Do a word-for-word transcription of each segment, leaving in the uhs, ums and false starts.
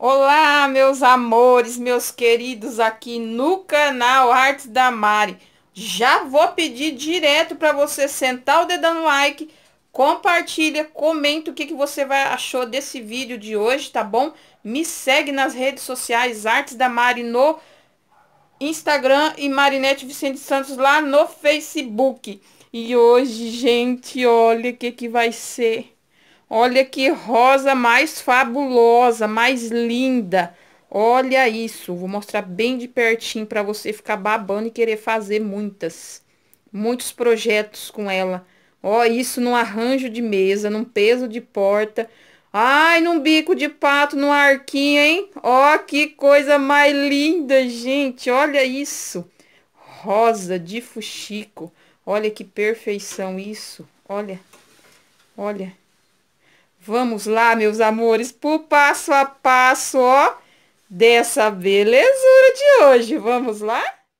Olá, meus amores, meus queridos, aqui no canal Artes da Mari. Já vou pedir direto para você sentar o dedo no like, compartilha, comenta o que, que você vai, achou desse vídeo de hoje, tá bom? Me segue nas redes sociais Artes da Mari no Instagram e Marinete Vicente Santos lá no Facebook. E hoje, gente, olha o que, que vai ser. Olha que rosa mais fabulosa, mais linda. Olha isso. Vou mostrar bem de pertinho para você ficar babando e querer fazer muitas. Muitos projetos com ela. Ó, isso num arranjo de mesa, num peso de porta. Ai, num bico de pato, num arquinho, hein? Ó, que coisa mais linda, gente. Olha isso. Rosa de fuxico. Olha que perfeição isso. Olha, olha. Vamos lá, meus amores, pro passo a passo, ó, dessa belezura de hoje. Vamos lá?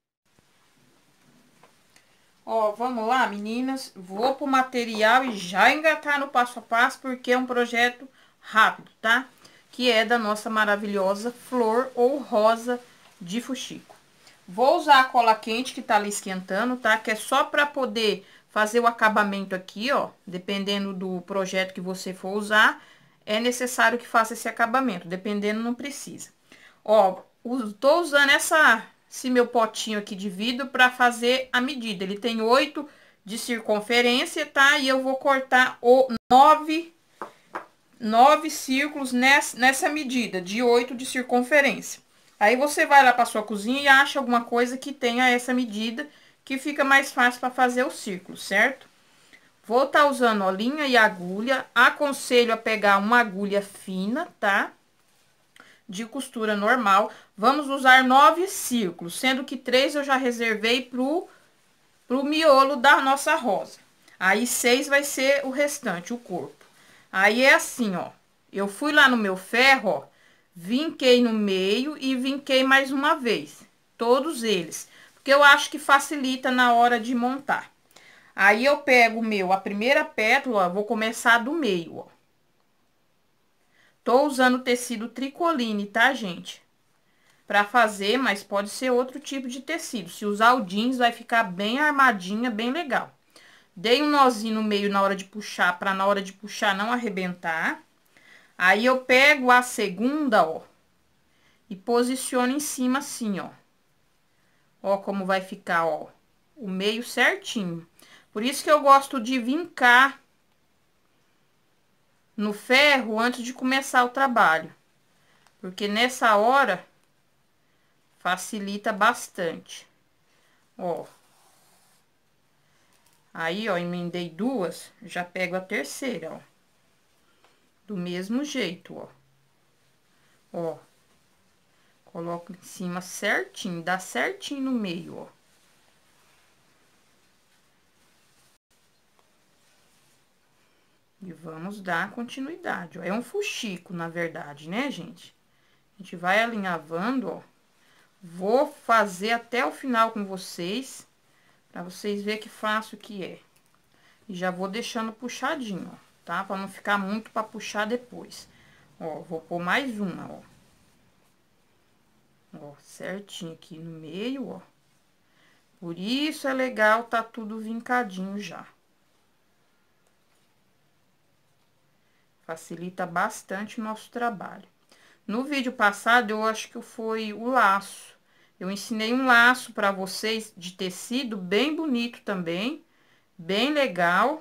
Ó, vamos lá, meninas. Vou pro material e já engatar no passo a passo, porque é um projeto rápido, tá? Que é da nossa maravilhosa flor ou rosa de fuxico. Vou usar a cola quente que tá ali esquentando, tá? Que é só pra poder fazer o acabamento aqui, ó. Dependendo do projeto que você for usar, é necessário que faça esse acabamento. Dependendo, não precisa. Ó, tô usando essa, esse meu potinho aqui de vidro pra fazer a medida. Ele tem oito de circunferência, tá? E eu vou cortar o nove, nove círculos nessa, nessa medida de oito de circunferência. Aí você vai lá para sua cozinha e acha alguma coisa que tenha essa medida, que fica mais fácil para fazer o círculo, certo? Vou estar tá usando ó, linha e agulha. Aconselho a pegar uma agulha fina, tá? De costura normal. Vamos usar nove círculos, sendo que três eu já reservei pro, pro miolo da nossa rosa. Aí seis vai ser o restante, o corpo. Aí é assim, ó. Eu fui lá no meu ferro, ó. Vinquei no meio e vinquei mais uma vez. Todos eles. Porque eu acho que facilita na hora de montar. Aí eu pego o meu, a primeira pétala, ó, vou começar do meio, ó. Tô usando tecido tricoline, tá, gente? Pra fazer, mas pode ser outro tipo de tecido. Se usar o jeans, vai ficar bem armadinha, bem legal. Dei um nozinho no meio na hora de puxar, pra na hora de puxar não arrebentar. Aí eu pego a segunda, ó, e posiciono em cima assim, ó. Ó como vai ficar, ó, o meio certinho. Por isso que eu gosto de vincar no ferro antes de começar o trabalho. Porque nessa hora facilita bastante. Ó. Aí, ó, emendei duas, já pego a terceira, ó. Do mesmo jeito, ó. Ó. Coloco em cima certinho, dá certinho no meio, ó. E vamos dar continuidade, ó. É um fuxico, na verdade, né, gente? A gente vai alinhavando, ó. Vou fazer até o final com vocês, pra vocês verem que fácil que é. E já vou deixando puxadinho, ó, tá? Pra não ficar muito pra puxar depois. Ó, vou pôr mais uma, ó. Ó, certinho aqui no meio, ó. Por isso é legal tá tudo vincadinho já. Facilita bastante o nosso trabalho. No vídeo passado, eu acho que foi o laço. Eu ensinei um laço pra vocês de tecido bem bonito também, bem legal.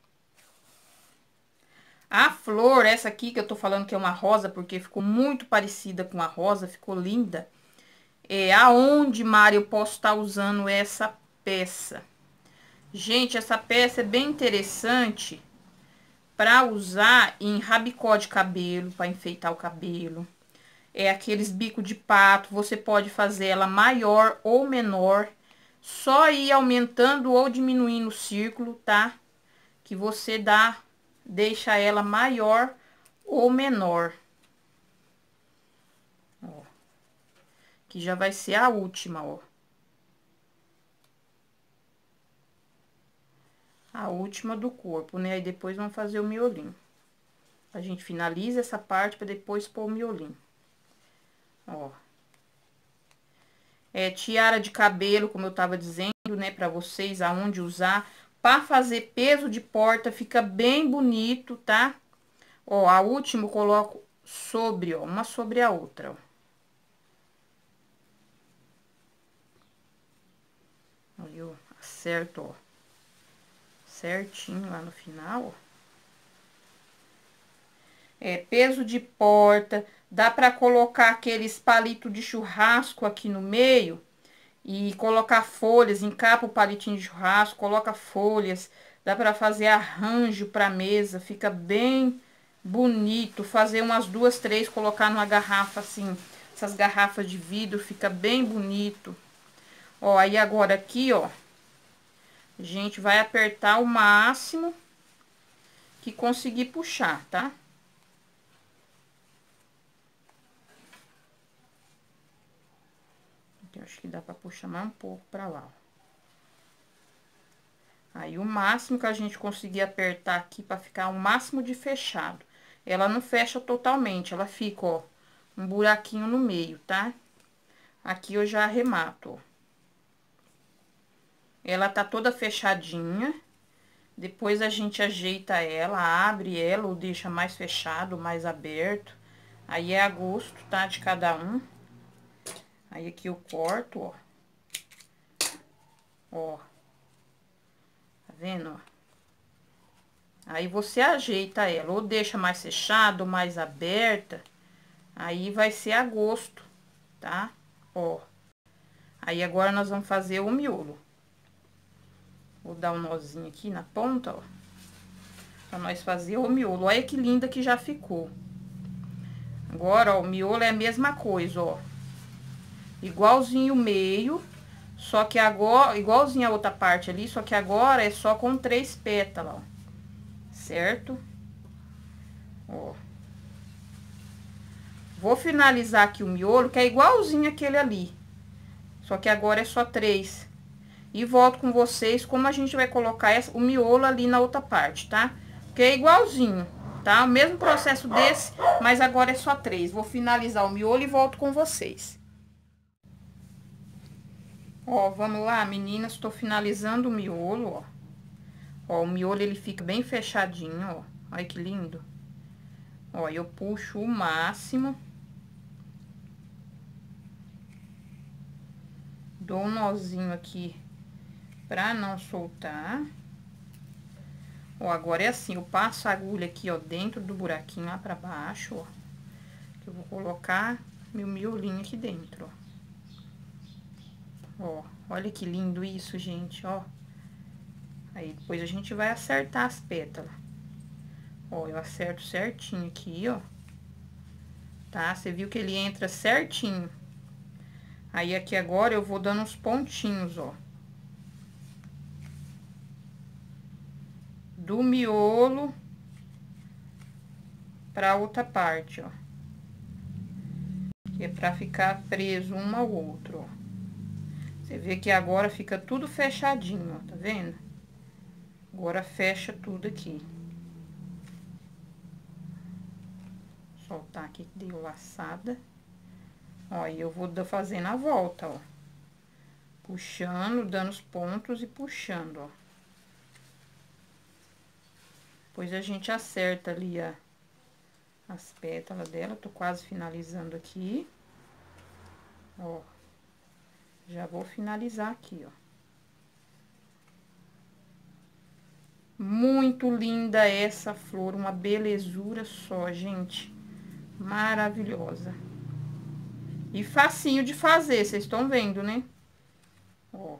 A flor, essa aqui que eu tô falando que é uma rosa, porque ficou muito parecida com a rosa, ficou linda. É aonde, Mari, eu posso estar usando essa peça. Gente, essa peça é bem interessante para usar em rabicó de cabelo, para enfeitar o cabelo. É aqueles bico de pato, você pode fazer ela maior ou menor, só ir aumentando ou diminuindo o círculo, tá? Que você dá, deixa ela maior ou menor. Ó. Que já vai ser a última, ó. A última do corpo, né? Aí depois vamos fazer o miolinho. A gente finaliza essa parte para depois pôr o miolinho. Ó. É, tiara de cabelo, como eu tava dizendo, né, pra vocês, aonde usar. Pra fazer peso de porta, fica bem bonito, tá? Ó, a última eu coloco sobre, ó, uma sobre a outra, ó. Aí eu acerto, ó, certinho lá no final, ó. É, peso de porta, dá pra colocar aqueles palitos de churrasco aqui no meio e colocar folhas, encapa o palitinho de churrasco, coloca folhas, dá pra fazer arranjo pra mesa, fica bem bonito, fazer umas duas, três, colocar numa garrafa assim, essas garrafas de vidro, fica bem bonito. Ó, aí agora aqui, ó, a gente vai apertar o máximo que conseguir puxar, tá? Aqui, eu acho que dá pra puxar mais um pouco pra lá, ó. Aí, o máximo que a gente conseguir apertar aqui pra ficar o máximo de fechado. Ela não fecha totalmente, ela fica, ó, um buraquinho no meio, tá? Aqui eu já arremato, ó. Ela tá toda fechadinha. Depois a gente ajeita ela, abre ela ou deixa mais fechado, mais aberto. Aí é a gosto, tá? De cada um. Aí aqui eu corto, ó. Ó. Tá vendo, ó? Aí você ajeita ela, ou deixa mais fechado, ou mais aberta. Aí vai ser a gosto, tá? Ó. Aí agora nós vamos fazer o miolo. Vou dar um nozinho aqui na ponta, ó. Pra nós fazer o miolo. Olha que linda que já ficou. Agora, ó, o miolo é a mesma coisa, ó. Igualzinho o meio, só que agora, igualzinho a outra parte ali, só que agora é só com três pétalas, ó. Certo? Ó. Vou finalizar aqui o miolo, que é igualzinho aquele ali. Só que agora é só três. E volto com vocês como a gente vai colocar essa, o miolo ali na outra parte, tá? Que é igualzinho, tá? O mesmo processo desse, mas agora é só três. Vou finalizar o miolo e volto com vocês. Ó, vamos lá, meninas, tô finalizando o miolo, ó. Ó, o miolo ele fica bem fechadinho, ó. Olha que lindo. Ó, eu puxo o máximo. Dou um nozinho aqui pra não soltar. Ó, agora é assim, eu passo a agulha aqui, ó, dentro do buraquinho lá pra baixo, ó. Que eu vou colocar meu miolinho aqui dentro, ó. Ó, olha que lindo isso, gente, ó. Aí, depois a gente vai acertar as pétalas. Ó, eu acerto certinho aqui, ó. Tá? Você viu que ele entra certinho. Aí, aqui agora, eu vou dando uns pontinhos, ó. Do miolo pra outra parte, ó. Que é pra ficar preso um ao outro, ó. Você vê que agora fica tudo fechadinho, ó, tá vendo? Agora fecha tudo aqui. Soltar aqui que deu laçada. Ó, e eu vou fazendo a volta, ó. Puxando, dando os pontos e puxando, ó. Depois a gente acerta ali a, as pétalas dela. Tô quase finalizando aqui. Ó. Já vou finalizar aqui, ó. Muito linda essa flor, uma belezura só, gente. Maravilhosa. E facinho de fazer, vocês estão vendo, né? Ó.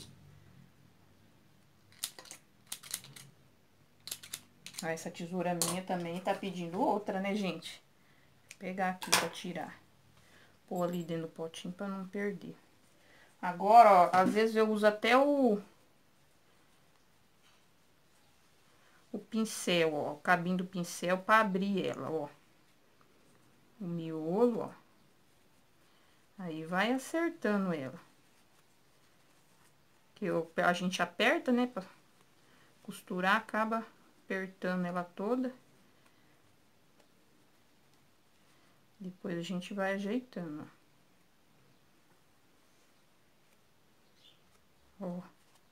Ah, essa tesoura minha também tá pedindo outra, né, gente? Vou pegar aqui pra tirar. Pôr ali dentro do potinho pra não perder. Agora, ó, às vezes eu uso até o... O pincel, ó, o cabinho do pincel pra abrir ela, ó. O miolo, ó. Aí vai acertando ela. Que eu, a gente aperta, né, pra costurar, acaba apertando ela toda. Depois a gente vai ajeitando, ó. Ó.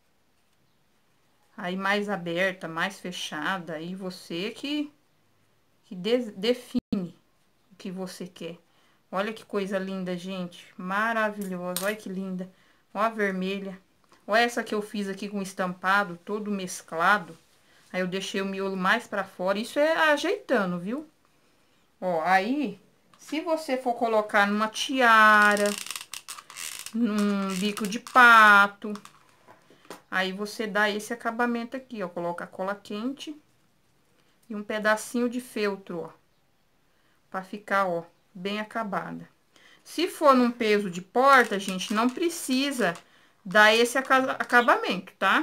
Aí mais aberta, mais fechada, aí você que, que de, define o que você quer. Olha que coisa linda, gente. Maravilhosa, olha que linda. Ó a vermelha. Olha essa que eu fiz aqui com estampado, todo mesclado. Aí eu deixei o miolo mais pra fora. Isso é ajeitando, viu? Ó, aí, se você for colocar numa tiara, num bico de pato, aí você dá esse acabamento aqui, ó. Coloca a cola quente e um pedacinho de feltro, ó. Pra ficar, ó, bem acabada. Se for num peso de porta, gente, não precisa dar esse acabamento, tá?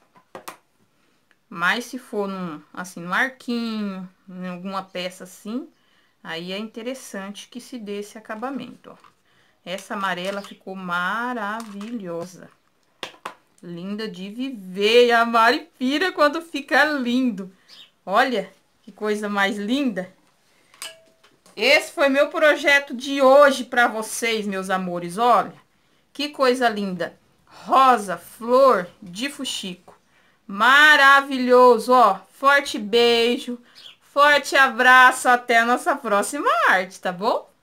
Mas se for num, assim, no arquinho, em alguma peça assim, aí é interessante que se dê esse acabamento, ó. Essa amarela ficou maravilhosa. Linda de viver. E a Mari pira quando fica lindo. Olha que coisa mais linda. Esse foi meu projeto de hoje para vocês, meus amores. Olha, que coisa linda. Rosa, flor de fuxico. Maravilhoso, ó. Forte beijo, forte abraço. Até a nossa próxima arte, tá bom?